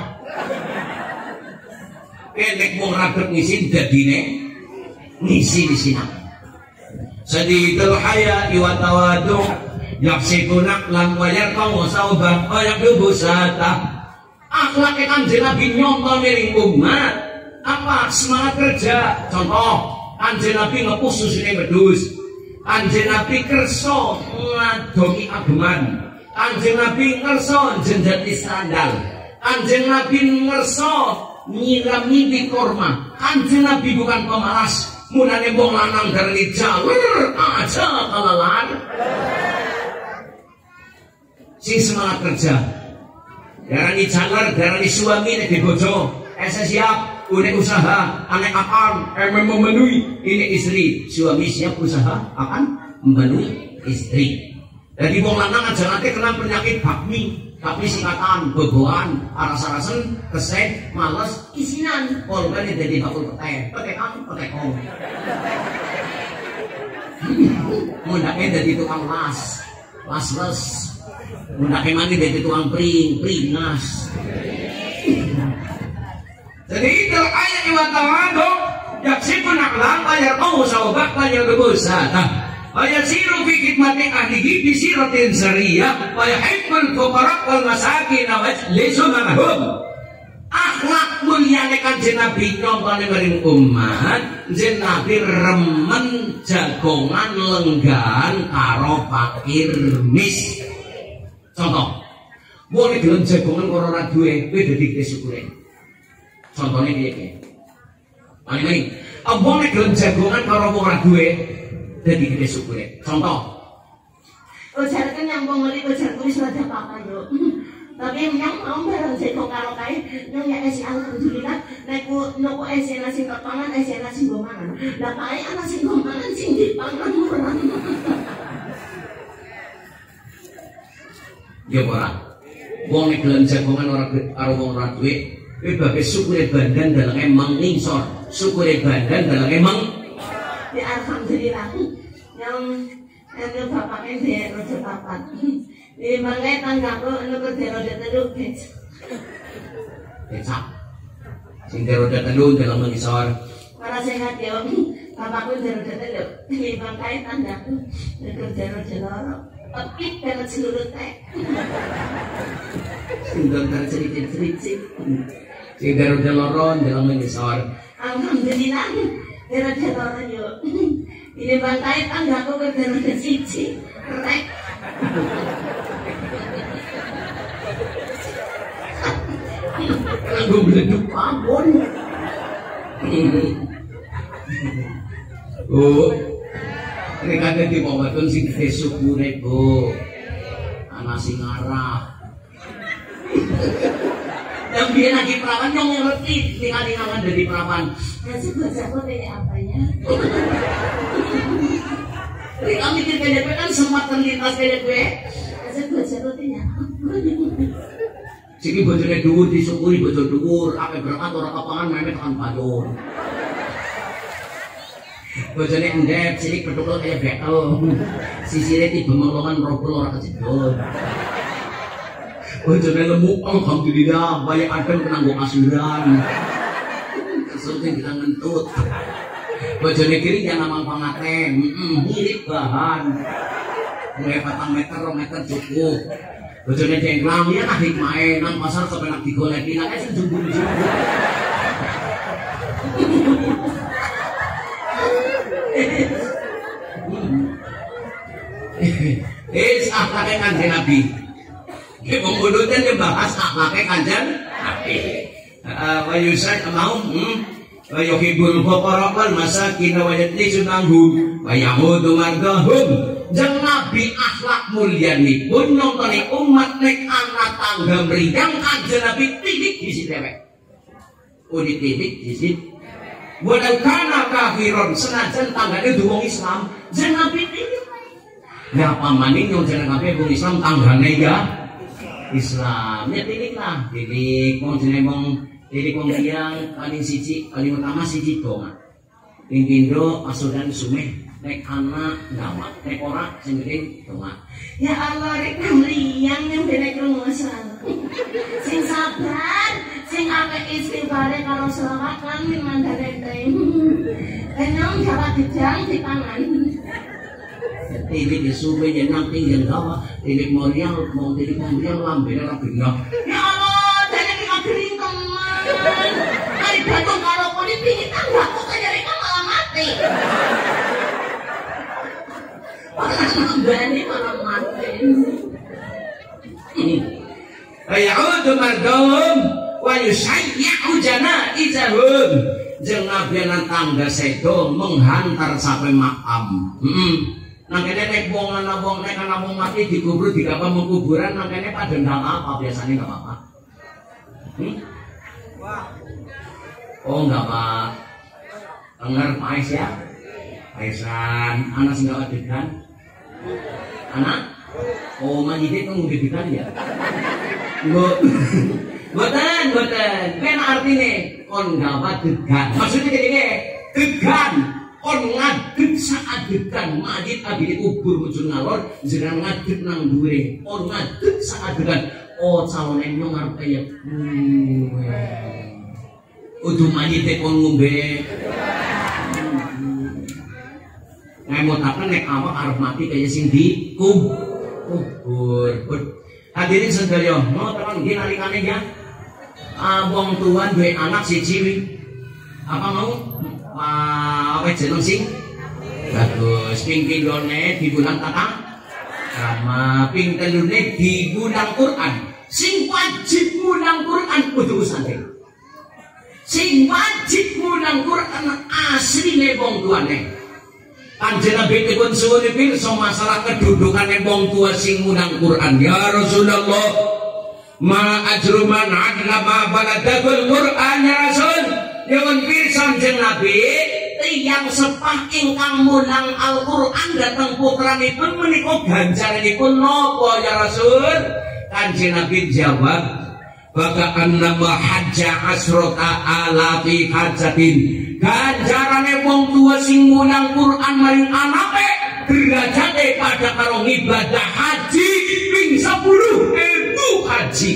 Enek wong raget ngisin dadine ngisi di sini. Sadidul haya wa tawadu yaksifu naqlan wa yarqaw sawbah wa yakdubu sata. Akhlak Kanjeng Nabi nyontoh miring umat apa semangat kerja. Contoh Kanjeng Nabi ngepus susune wedhus. Kanjeng Nabi kersa ngadongi ageman. Kanjeng Nabi ngersa jenjati sandal. Kanjeng Nabi ngersa nyiram mimpi korma. Kanjeng Nabi bukan pemalas. Munane wong lanang darani jalur aja kalalan. Sing semangat kerja. Darani jalur, darani suami nek dibojo, ese siap, unek usaha, anek akan emang memenuhi ini istri. Suami siap usaha akan memenuhi istri. Jadi wong lanang aja nanti kena penyakit bakmi. Tapi singkatan, beboan, aras-arasan, kesek, males, isinan. Korbannya jadi bakul petek, petekan, petekong. Mundaknya jadi tukang las, las-les. Mundaknya mandi jadi tukang pring, pringas. Jadi itu ayat wa ta'ala yaksibun aqlam ayat mau sawbak ayat debusata ayat siru fi khidmati ahlihi bi siratin sariyah wa yuhibbul fuqara wal masakin wa yajlisu ma'ahum. Akhlak mulyane Kanjeng Nabi nyontone maring umat, Kanjeng Nabi remen jagongan lenggan karo fakir mis. Contoh, wong gelem jagongan karo ora duwe, kowe dadi syukure. Contone piye iki? Mari, wong gelem jagongan karo wong ora duwe, dadi syukure. Contoh, ujar kan yang wong ngeli ujar kuwi sudah apa-apa yo. Tapi yang mau barang jeko karo kae yang ya esi alhamdulillah nek ku nopo esi nasi kepangan esi nasi gomangan. Lah kae ana sing gomangan sing dipangan murah. Ya ora. Wong nek gelem jagongan ora karo wong ora duwe, kuwi bae syukure bandan dalenge mengisor. Syukure bandan dalenge meng ya alhamdulillah. Yang yang bapaknya dia rojo papat. Di mangai tanggaku anu kerja roda telu becak. Becak. Sing roda telu dalam mengisor. Para sehat ya, bapakku roda telu. Di mangai tanggaku kerja roda loro. Pekit banget seluruh teh. Sing dontar cerita-cerita. Sing roda loro dalam mengisor. Alhamdulillah, roda loro yo. Ini mangai tanggaku kerja roda siji. Rek. Aku beleduk pabon. Oh, ini kan di bawah tuh sing gede syukure bu, anak sing arah. Yang dia lagi perawan yang ngerti, tinggal tinggalan dari perawan. Nanti baca kok kayak apanya? Mereka mikir kayak gue kan sempat terlintas kayak gue. Nanti baca kok kayak Siki bojone dhuwur disyukuri bojo dhuwur, ape berangkat ora kapangan memet tekan payun. Bojone endep, cilik petukul kaya bekel. Sisire tiba melongan robol ora kejedot. Bojone lemu, alhamdulillah, banyak adem kena nggo kasuran. Kesulting kita ngentut. Bojone kiri jangan amang pangaten, heeh, mirip bahan. Mulai patang meter, rong meter cukup. Bojone cengklang ya nah hikmahe nang pasar kepenak digoleki nang sing jumbo-jumbo. Eh, akhlake Kanjeng Nabi. Ki wong mulute bahas akhlake Kanjeng Nabi. Heeh, wa yusad mau wa yuhibbul fuqara wal masakin wa yajlisu nahum wa yahudu margahum. Jeng Nabi akhlak mulyanipun nontoni umat nek anak tangga mriyang Kanjeng Nabi titik di situ dewek. Oh di titik di situ. Walau kana kafiron senajan tanggane wong Islam, jeng Nabi titik. Ya pamaning yang jeneng Nabi wong Islam tanggane ya Islam. Ya titik lah, titik wong jeneng wong titik wong tiyang paling siji paling utama siji donga. Ing pindho pasudan sumeh nek anak ngawak, nek ora sing gede donga. Ya Allah rek mriyang yang dene krungosan. Sing sabar, sing akeh istighfare karo selawat lan mandare teh. Enyong jawa dijang dipangan. Titik disuwe jenang tinggal gawa, titik moriang mau titik moriang lambene ora bener. Ya Allah, dene iki kagering teman. Ari batung karo politik kita enggak kok kaya malah mati. Bani malah mati. Ya'udu mardahum wa yusayyi'u janaizahum. Jeung Nabi nang tangga sedo menghantar sampai makam. Heeh. Nang kene nek wong ana wong nek ana wong mati dikubur di kapal kuburan nang kene padendang apa biasanya enggak apa-apa. Hmm? Oh enggak apa. Dengar Pais ya. Paisan, anak sing gak adegan. Anak? Oh, manjidit nunggu dedekan ya. Mbok. Mboten, mboten. Kena artine kon gawa degan. Maksudnya gini, degan. Kon ngadeg saadegan mayit abdi kubur muncul ngalor, jenengan ngadeg nang dhuwure. Kon ngadeg saadegan. Oh, calone nyong arep kaya kuwe. Udah mayite kon ngombe. Ngemotaken nek awak arep mati kaya sing di kubur. Hadirin sedaya, mau terang nggih nalikane ya. Ah wong tuwa duwe anak siji. Apa mau? Apa jeneng sing? Bagus, ping pilone di bulan tatang sama ping telune di gudang Quran. Sing wajib ngundang Quran kudu santri. Sing wajib ngundang Quran asline wong tuane. Kanjeng Nabi dipun suwun pirsa masalah kedudukane wong tua sing ngundang Quran. Ya Rasulullah, ma ajru man adlama baladul Quran ya Rasul. Nyuwun pirsa Kanjeng Nabi, tiyang sepah ingkang mulang Al-Qur'an dhateng putranipun menika ganjaranipun napa ya Rasul? Kanjeng Nabi jawab, baka annama hajja asrota alafi hajatin. Ganjarane wong tua sing mulang Qur'an maring anake derajate pada karo ibadah haji ping sepuluh ribu haji.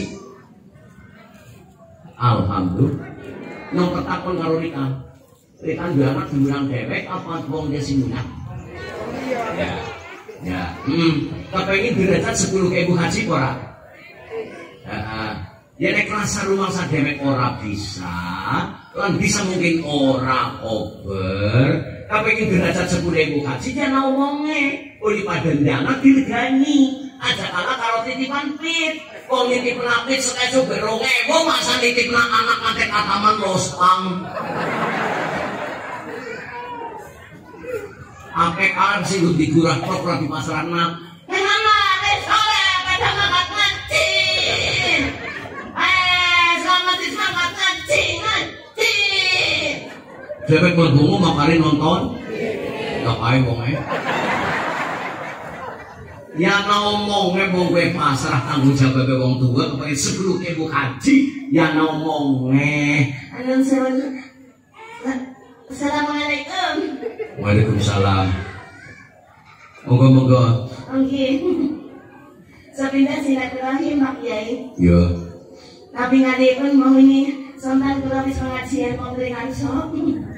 Alhamdulillah. Nang ketakon karo Rika. Rika duwe anak dimulang dhewek apa wong dia sing mulang? Ya. Ya. Hmm. Kepengin derajat sepuluh ribu haji ora? Heeh. Ya nek rasa rumah sadewek ora bisa, lan bisa mungkin ora over. Kepengin derajat sepuluh ribu haji jangan omonge. Uli pada ndana dilegani. Aja kalah karo titipan pit. Wong nitip napit sekeso berong ewu masa nitip na anak antek ataman lospang. Apek kan sih lu digurah prok di pasaran nak. Kenapa wis sore pada makan ngancing. Eh, selamat semangat ngancing ngancing. Dewek mlebu makare nonton. Ngapain wong e? Ya ngomongnya mau gue pasrah tanggung jawab wong tua kepengen sepuluh ribu haji ya ngomongnya. Assalamualaikum. Waalaikumsalam. Monggo monggo. Oke. Sepindah silaturahim Pak Kiai. Ya. Tapi ngadepun mau ini sontan kula wis pengajian pemberian sok.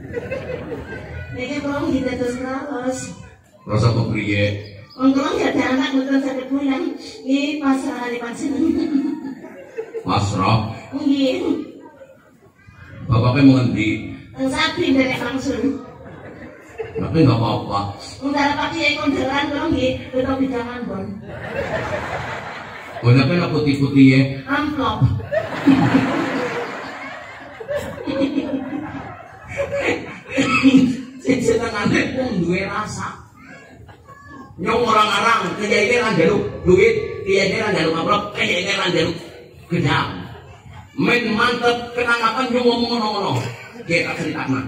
Niki kula kita terus terus. Rasa kepriye? Untung ya ada anak betul satu bulan di pasrah di panjenengan. Pasrah? Nggih. Bapaknya mau ngendi? Sapi dari langsung. Tapi enggak apa-apa. Enggak Pak Kiai konderan kula nggih tetep bidangan bon. Bonyaknya putih-putih ya. Amplop. Senengane wong duwe rasa. Nyong orang-orang kaya ini kan jaluk duit, kaya ini kan jaluk amplop, kaya ini kan jaluk gedang. Main mantep kenangapan nyong ngomong ngono-ngono. Kita ceritakan.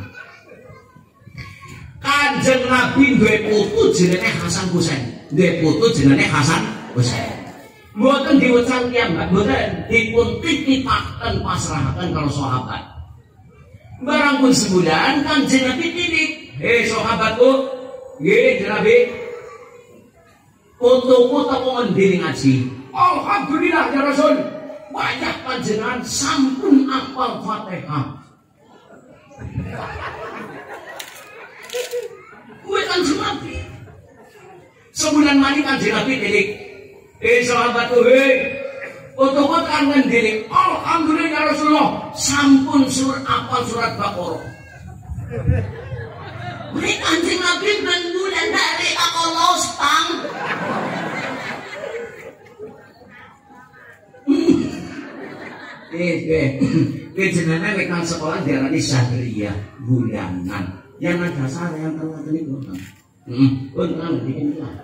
Kanjeng Nabi duwe putu jenenge Hasan Husain. Duwe putu jenenge Hasan Husain. Mboten diwecan piyambak, mboten dipun titipaken pasrahaken kalau sahabat. Barang pun sebulan Kanjeng Nabi titip, "Eh sahabatku, nggih Nabi, untukku tak ngendiri ngaji." Alhamdulillah ya Rasul. Banyak panjenengan sampun apal Fatihah. Kuwi Kanjeng Nabi. Sebulan mani Kanjeng Nabi tilik. Eh sahabatku, hei, untukku tak ngendiri. Alhamdulillah ya Rasulullah. Sampun sur apal surat Baqarah. Kuwi Kanjeng Nabi ben bulan dari Allah stang. Eh, eh, eh, jenengan rekan sekolah diarani Sadriyah bulanan. Yang ada dasar yang tengah tadi bukan. Hmm, bukan bikin lah.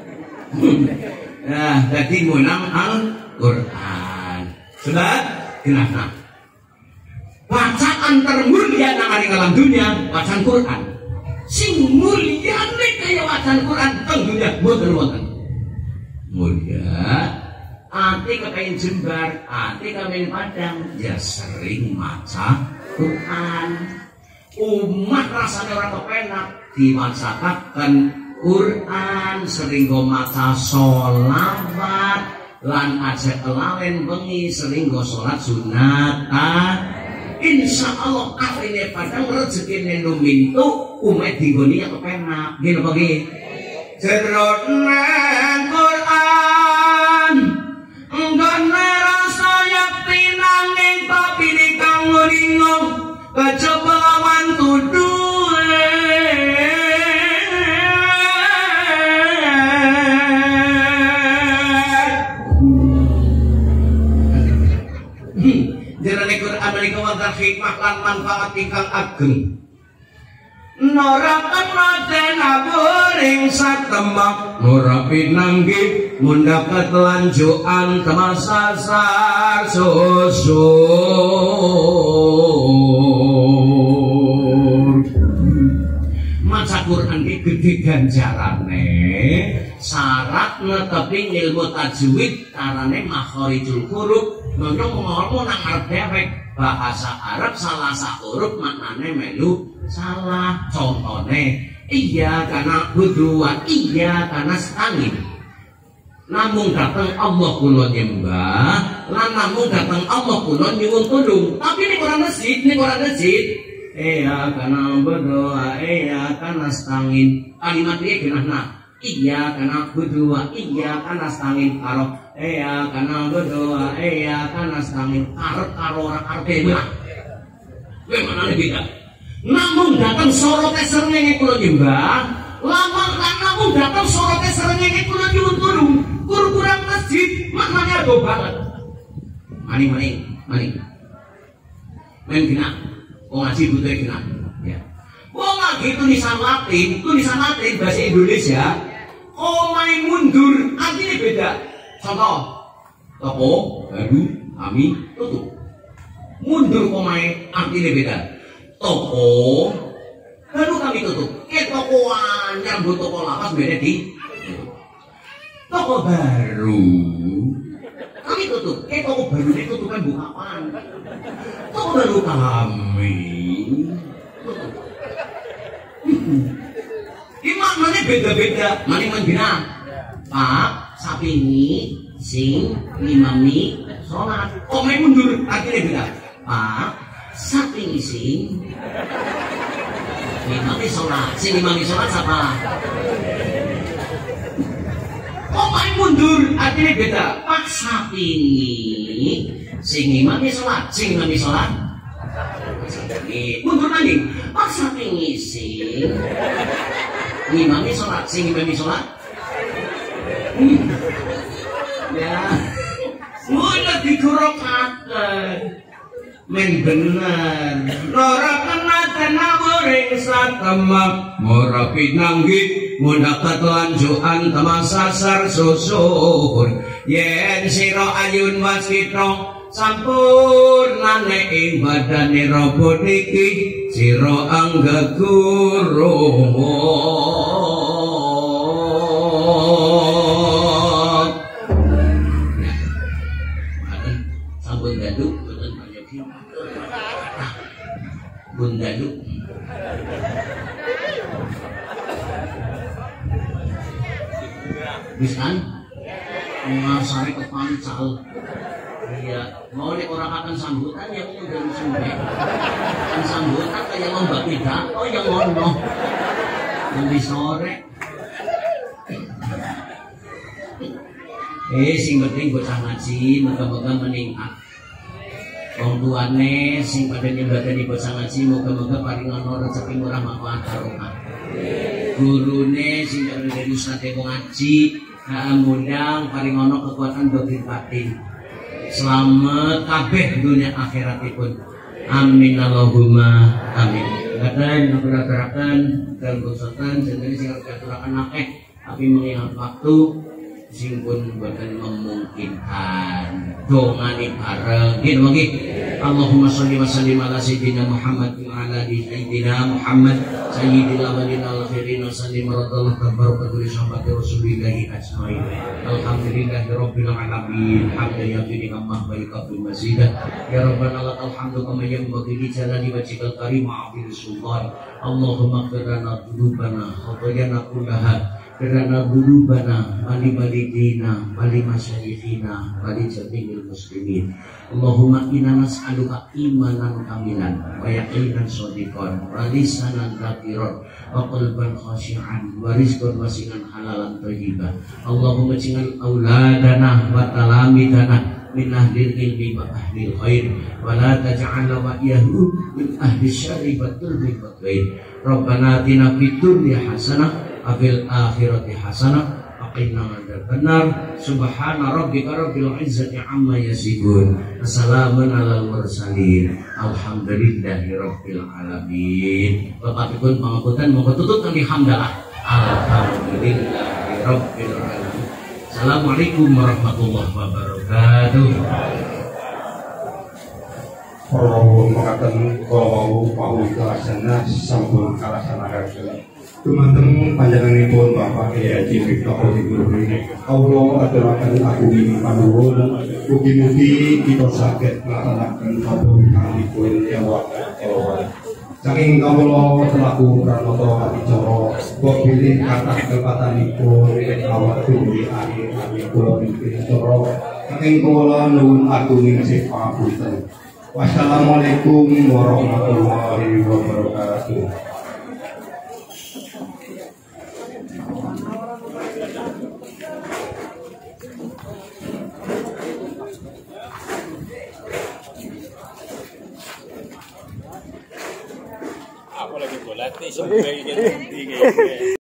Nah, jadi mulang Al-Quran. Sudah, kenapa? Bacaan termulia nang alam dunia, bacaan Quran. Sing mulia nek kaya bacaan Quran teng dunia mboten wonten. Mulia. Ati kepengen jembar, ati kepengen padang, ya sering maca Quran. Umat rasanya orang kepenak diwacakaken Quran, sering go maca sholawat, lan aja kelalen bengi sering go sholat sunat. insya Allah akhirnya padang rezeki numintu umat digoni yang kepenak gini apa gini jerot nang Quran enggak rasa yakti nanging tapi dikanggo dingong kejaba lawan tuduh jerane Quran menika wonten hikmah lan manfaat ingkang ageng Nora kena naburing satemak Nora pinanggi mundapat lanjuan temasasar susur maca Quran ki gede ganjarane syarat netepi ilmu tajwid carane makharijul huruf ngono ngomong nang arep dewek bahasa Arab salah sak huruf maknane melu salah contohnya iya karena berdua iya karena setangin namun datang Allah kula nyembah lan namun datang Allah kula nyuwun tulung tapi ini orang masjid ini orang masjid iya karena berdoa iya karena setangin kalimat ini genahna iya karena berdua iya karena setangin karo iya karena berdoa iya karena setangin karo karo orang artema bagaimana beda namun datang sorotnya serengenge kula nyembah lama kan namun datang sorotnya serengenge kula nyuwun tulung kurang masjid maknanya do banget maning maning maning main kena wong ngaji butuh kena ya wong ngaji tulisan Latin tulisan Latin bahasa Indonesia omai mundur artinya beda contoh toko baru kami tutup mundur omai artinya beda toko baru kami tutup ke toko anyar bu toko lapas beda di toko baru kami tutup ke toko baru ini tutupan buka apaan toko baru kami tutup ini maknanya beda-beda maning bina pak sapingi sing ngimami sholat omai mundur artinya beda pak saking sing imami sholat sing imami sholat siapa kok main mundur artinya beda pak sapingi sing imami sholat sing imami sholat mundur lagi pak sapingi sing imami sholat sing imami sholat ya mudah dikurokakan men bener Nora kena kena goreng satemak Mora pinanggi mundakat lanjuan temasasar susur yen siro ayun waskito sampurnane ing badane robot niki siro angga guru sampun gaduk bunda yuk bisa ngasari ke pancal iya mau nih orang akan sambutan ya mau udah musuhnya kan sambutan kayak mau mbak pidato oh yang ngono nanti sore eh sing penting bocah ngaji moga-moga meningkat wong tuane sing pada nyembadani bocah ngaji moga-moga paringono rezeki murah manfaat barokah. Gurune sing dari ustaz wong ngaji mudah paringono kekuatan dohir batin. Selamat kabeh dunia akhiratipun. Amin Allahumma amin. Kadang ngaturaken dan bosotan jenenge sing ngaturaken akeh tapi mengingat waktu sing pun boten memungkinkan dongane bareng nggih nggih Allahumma sholli wa sallim ala sayyidina Muhammad wa ala ali sayyidina Muhammad sayyidil awwalin wal akhirin wa sallim radallahu tabaraka wa sahabati rasulillahi ajmain alhamdulillahi rabbil alamin hamdan yaqini amma baika bil mazidah ya rabbana lakal hamdu kama yanbaghi li jalali wajhikal karim wa 'azimi sultan Allahumma ighfir lana dhunubana khatayana kullaha Karena bulubana wali walidina wali masyayikhina wali jami'il muslimin. Allahumma inna nas'aluka imanan kamilan wa yaqinan shadiqan wa lisanan dzakiran wa qalban khashi'an wa rizqan wasi'an halalan thayyiban. Allahumma ij'al auladana wa talamidana min ahlil ilmi wa ahlil khair wa la taj'al wa yahu min ahli syarri wa dhurri wa khair. Rabbana atina fid dunya hasanah afil akhirati hasanah wa qina adzabannar. Subhana rabbika rabbil izzati amma yasifun. Assalamun alal mursalin. Alhamdulillahi rabbil alamin. Bapak pun pangapunten monggo tutut kami hamdalah. Alhamdulillahi rabbil alamin. Assalamualaikum warahmatullahi wabarakatuh. Kalau mengatakan kalau mau kalasana sampun kalasana harga teman-teman panjanganipun Bapak Kiai Haji Miftah ini Allah aturaken aku ini panuwun mugi-mugi kita saged nglaksanakaken pamrentahanipun jawab Allah. Saking kawula selaku pranata adicara kok pilih kathah kepatanipun awak dhewe akhir-akhir kula niki acara saking kawula nuwun agunging sepapunten. Wassalamualaikum warahmatullahi wabarakatuh. Aku lagi bolat nih, sampai